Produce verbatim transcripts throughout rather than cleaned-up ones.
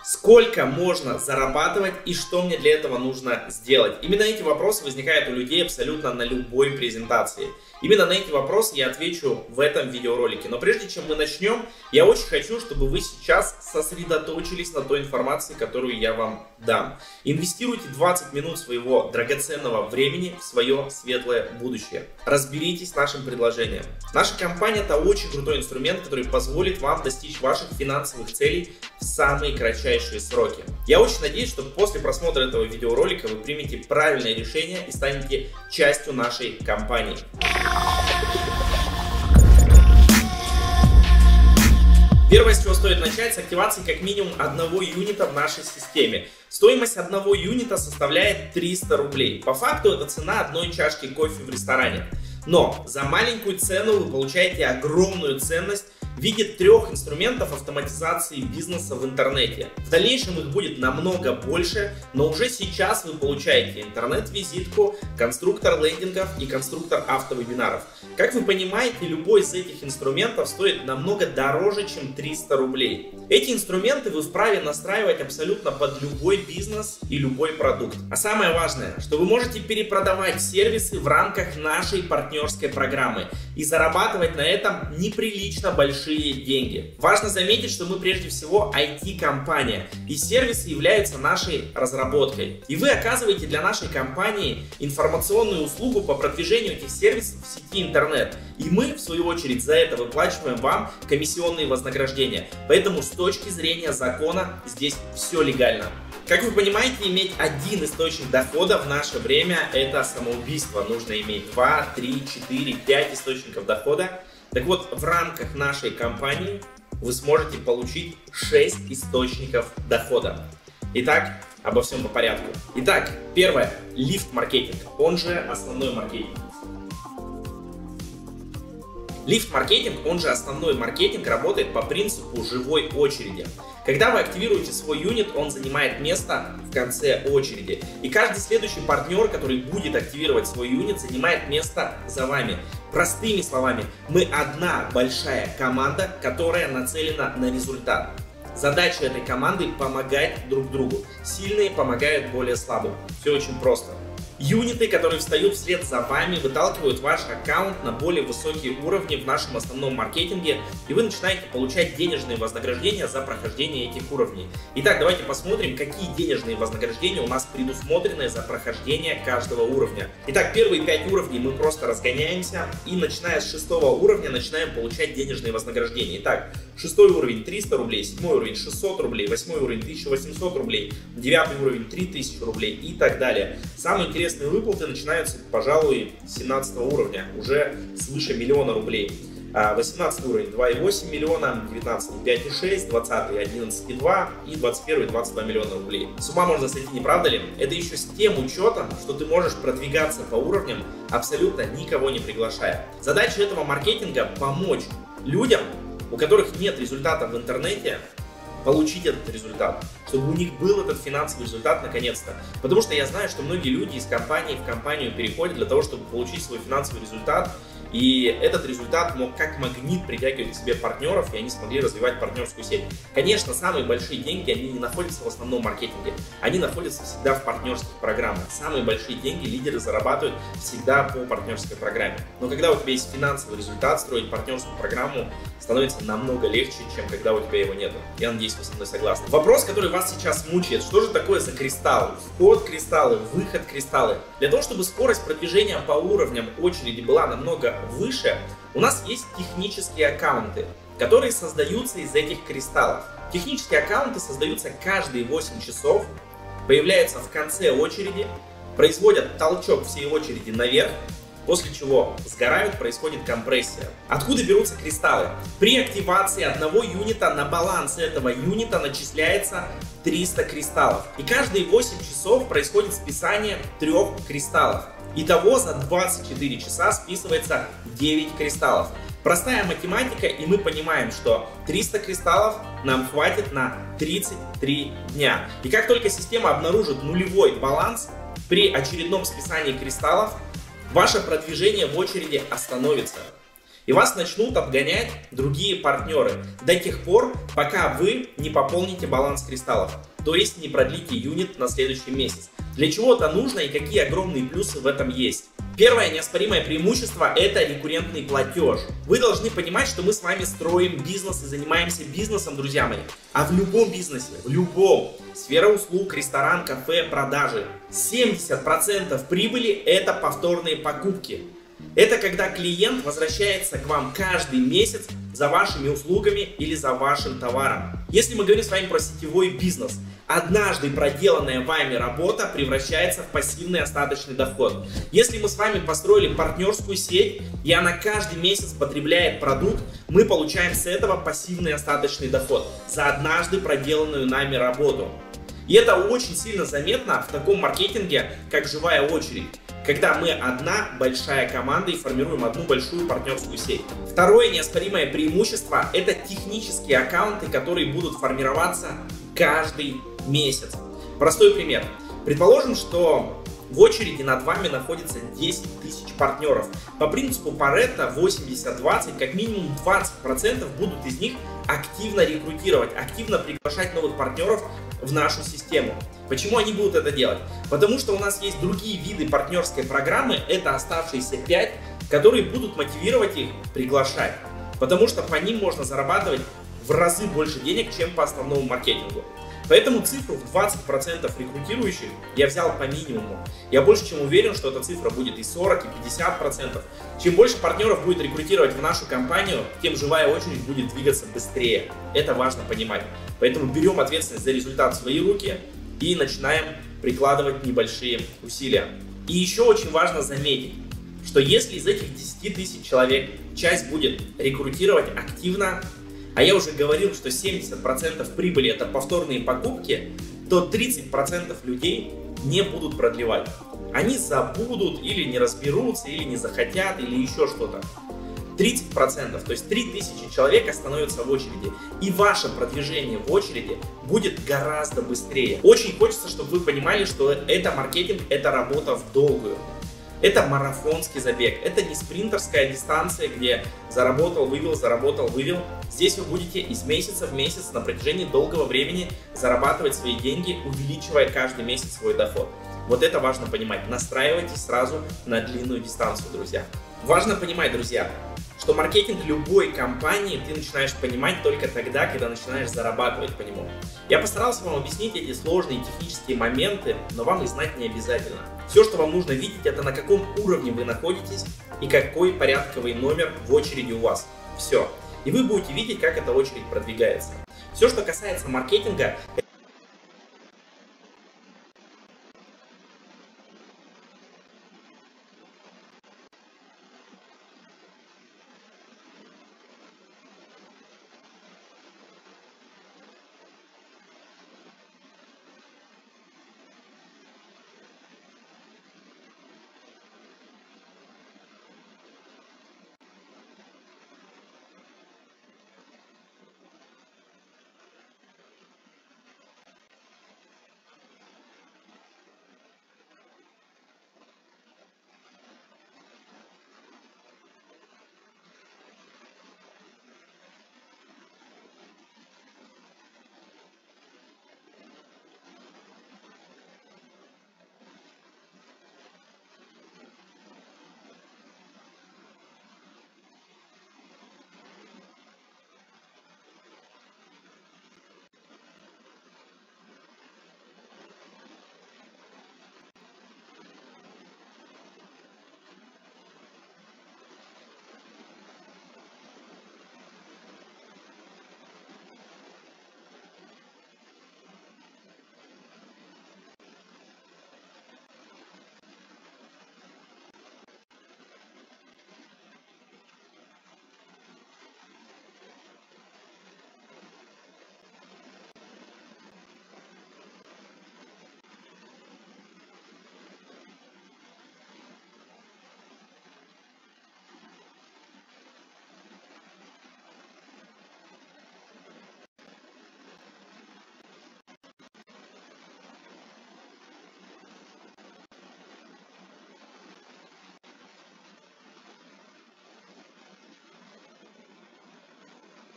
Сколько можно зарабатывать и что мне для этого нужно сделать? Именно эти вопросы возникают у людей абсолютно на любой презентации. Именно на эти вопросы я отвечу в этом видеоролике. Но прежде чем мы начнем, я очень хочу, чтобы вы сейчас сосредоточились на той информации, которую я вам дам. Инвестируйте двадцать минут своего драгоценного времени в свое светлое будущее. Разберитесь с нашим предложением. Наша компания – это очень крутой инструмент, который позволит вам достичь ваших финансовых целей в самые кратчайшие сроки. Я очень надеюсь, что после просмотра этого видеоролика вы примете правильное решение и станете частью нашей компании. Первое, с чего стоит начать, с активации как минимум одного юнита в нашей системе. Стоимость одного юнита составляет триста рублей. По факту это цена одной чашки кофе в ресторане. Но за маленькую цену вы получаете огромную ценность в виде трех инструментов автоматизации бизнеса в интернете. В дальнейшем их будет намного больше, но уже сейчас вы получаете интернет-визитку, конструктор лендингов и конструктор автовебинаров. Как вы понимаете, любой из этих инструментов стоит намного дороже, чем триста рублей. Эти инструменты вы вправе настраивать абсолютно под любой бизнес и любой продукт. А самое важное, что вы можете перепродавать сервисы в рамках нашей партнерской программы и зарабатывать на этом неприлично большие деньги. Важно заметить, что мы прежде всего ай ти-компания, и сервисы являются нашей разработкой. И вы оказываете для нашей компании информационную услугу по продвижению этих сервисов в сети интернет. И мы, в свою очередь, за это выплачиваем вам комиссионные вознаграждения. Поэтому с точки зрения закона здесь все легально. Как вы понимаете, иметь один источник дохода в наше время – это самоубийство. Нужно иметь два, три, четыре, пять источников дохода. Так вот, в рамках нашей компании вы сможете получить шесть источников дохода. Итак, обо всем по порядку. Итак, первое – лифт-маркетинг, он же основной маркетинг. Лифт-маркетинг, он же основной маркетинг, работает по принципу живой очереди. Когда вы активируете свой юнит, он занимает место в конце очереди. И каждый следующий партнер, который будет активировать свой юнит, занимает место за вами. Простыми словами, мы одна большая команда, которая нацелена на результат. Задача этой команды – помогать друг другу. Сильные помогают более слабым. Все очень просто. Юниты, которые встают вслед за вами, выталкивают ваш аккаунт на более высокие уровни в нашем основном маркетинге, и вы начинаете получать денежные вознаграждения за прохождение этих уровней. Итак, давайте посмотрим, какие денежные вознаграждения у нас предусмотрены за прохождение каждого уровня. Итак, первые пять уровней мы просто разгоняемся, и начиная с шестого уровня начинаем получать денежные вознаграждения. Итак, шестой уровень триста рублей, седьмой уровень шестьсот рублей, восьмой уровень тысяча восемьсот рублей, девятый уровень три тысячи рублей и так далее. Самый интересный Интересные выплаты начинаются, пожалуй, с семнадцатого уровня, уже свыше миллиона рублей. восемнадцатый уровень два и восемь миллиона, девятнадцатый пять и шесть, двадцатый одиннадцать и два и двадцать первый двадцать два миллиона рублей. С ума можно сойти, не правда ли? Это еще с тем учетом, что ты можешь продвигаться по уровням, абсолютно никого не приглашая. Задача этого маркетинга – помочь людям, у которых нет результата в интернете, получить этот результат, чтобы у них был этот финансовый результат наконец-то. Потому что я знаю, что многие люди из компании в компанию переходят для того, чтобы получить свой финансовый результат. И этот результат мог как магнит притягивать к себе партнеров, и они смогли развивать партнерскую сеть. Конечно, самые большие деньги, они не находятся в основном маркетинге. Они находятся всегда в партнерских программах. Самые большие деньги лидеры зарабатывают всегда по партнерской программе. Но когда у тебя есть финансовый результат, строить партнерскую программу становится намного легче, чем когда у тебя его нет. Я надеюсь, вы со мной согласны. Вопрос, который вас сейчас мучает: что же такое за кристаллы? Вход кристаллы, выход кристаллы. Для того, чтобы скорость продвижения по уровням очереди была намного выше, у нас есть технические аккаунты, которые создаются из этих кристаллов. Технические аккаунты создаются каждые восемь часов, появляются в конце очереди, производят толчок всей очереди наверх, после чего сгорают, происходит компрессия. Откуда берутся кристаллы? При активации одного юнита на баланс этого юнита начисляется триста кристаллов. И каждые восемь часов происходит списание трех кристаллов. Итого за двадцать четыре часа списывается девять кристаллов. Простая математика, и мы понимаем, что триста кристаллов нам хватит на тридцать три дня. И как только система обнаружит нулевой баланс, при очередном списании кристаллов ваше продвижение в очереди остановится. И вас начнут обгонять другие партнеры до тех пор, пока вы не пополните баланс кристаллов, то есть не продлите юнит на следующий месяц. Для чего это нужно и какие огромные плюсы в этом есть? Первое неоспоримое преимущество – это рекуррентный платеж. Вы должны понимать, что мы с вами строим бизнес и занимаемся бизнесом, друзья мои. А в любом бизнесе, в любом, сфера услуг, ресторан, кафе, продажи, семьдесят процентов прибыли – это повторные покупки. Это когда клиент возвращается к вам каждый месяц за вашими услугами или за вашим товаром. Если мы говорим с вами про сетевой бизнес, однажды проделанная вами работа превращается в пассивный остаточный доход. Если мы с вами построили партнерскую сеть, и она каждый месяц потребляет продукт, мы получаем с этого пассивный остаточный доход за однажды проделанную нами работу. И это очень сильно заметно в таком маркетинге, как живая очередь, когда мы одна большая команда и формируем одну большую партнерскую сеть. Второе неоспоримое преимущество – это технические аккаунты, которые будут формироваться каждый месяц. Простой пример. Предположим, что в очереди над вами находится десять тысяч партнеров. По принципу Паретто восемьдесят двадцать, как минимум двадцать процентов будут из них активно рекрутировать, активно приглашать новых партнеров в нашу систему. Почему они будут это делать? Потому что у нас есть другие виды партнерской программы, это оставшиеся пять, которые будут мотивировать их приглашать. Потому что по ним можно зарабатывать в разы больше денег, чем по основному маркетингу. Поэтому цифру в двадцать процентов рекрутирующих я взял по минимуму. Я больше чем уверен, что эта цифра будет и сорок, и пятьдесят процентов. Чем больше партнеров будет рекрутировать в нашу компанию, тем живая очередь будет двигаться быстрее. Это важно понимать. Поэтому берем ответственность за результат в свои руки и начинаем прикладывать небольшие усилия. И еще очень важно заметить, что если из этих десяти тысяч человек часть будет рекрутировать активно, а я уже говорил, что семьдесят процентов прибыли это повторные покупки, то тридцать процентов людей не будут продлевать. Они забудут или не разберутся, или не захотят, или еще что-то. тридцать процентов, то есть три тысячи человек остановятся в очереди. И ваше продвижение в очереди будет гораздо быстрее. Очень хочется, чтобы вы понимали, что это маркетинг, это работа в долгую. Это марафонский забег, это не спринтерская дистанция, где заработал, вывел, заработал, вывел. Здесь вы будете из месяца в месяц на протяжении долгого времени зарабатывать свои деньги, увеличивая каждый месяц свой доход. Вот это важно понимать. Настраивайтесь сразу на длинную дистанцию, друзья. Важно понимать, друзья, что маркетинг любой компании ты начинаешь понимать только тогда, когда начинаешь зарабатывать по нему. Я постарался вам объяснить эти сложные технические моменты, но вам их знать не обязательно. Все, что вам нужно видеть, это на каком уровне вы находитесь и какой порядковый номер в очереди у вас. Все. И вы будете видеть, как эта очередь продвигается. Все, что касается маркетинга,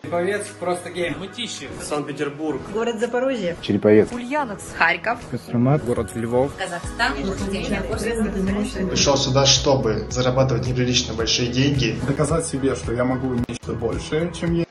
Череповец, просто гейм. Мытищи. Санкт-Петербург. Город Запорожье. Череповец. Ульяновск. Харьков. Кострома. Город Львов. Казахстан. Пришел сюда, чтобы зарабатывать неприлично большие деньги. Доказать себе, что я могу нечто большее, чем я.